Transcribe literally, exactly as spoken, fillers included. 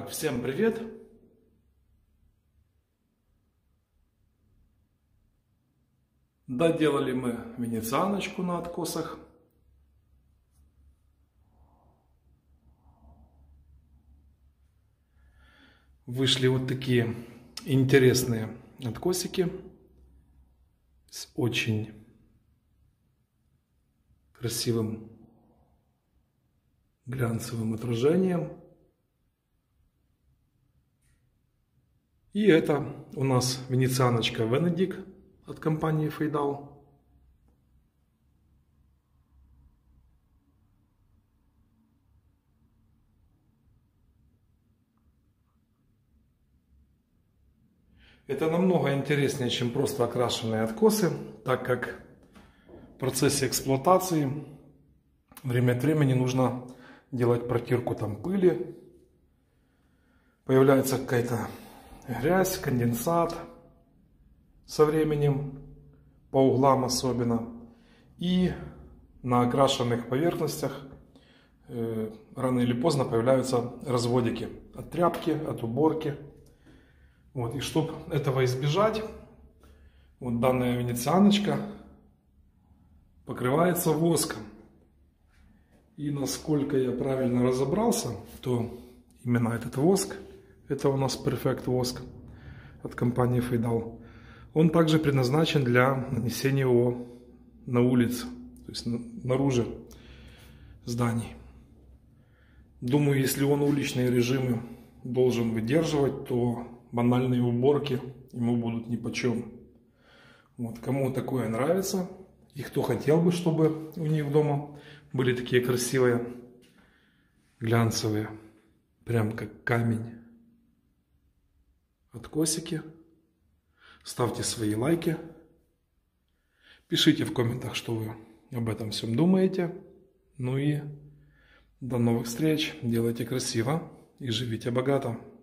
Так, всем привет! Доделали мы венецианочку на откосах. Вышли вот такие интересные откосики с очень красивым глянцевым отражением. И это у нас венецианочка Венедик от компании Фейдал. Это намного интереснее, чем просто окрашенные откосы, так как в процессе эксплуатации время от времени нужно делать протирку там пыли. Появляется какая-то грязь, конденсат со временем, по углам особенно. И на окрашенных поверхностях э, рано или поздно появляются разводики от тряпки, от уборки. Вот, и чтобы этого избежать, вот данная венецианочка покрывается воском. И насколько я правильно разобрался, то именно этот воск, это у нас Perfect воск от компании Фейдал, он также предназначен для нанесения его на улице, то есть наружу зданий. Думаю, если он уличные режимы должен выдерживать, то банальные уборки ему будут нипочем. Вот, кому такое нравится, и кто хотел бы, чтобы у них дома были такие красивые, глянцевые, прям как камень, откосики, ставьте свои лайки, пишите в комментах, что вы об этом всем думаете. Ну и до новых встреч, делайте красиво и живите богато.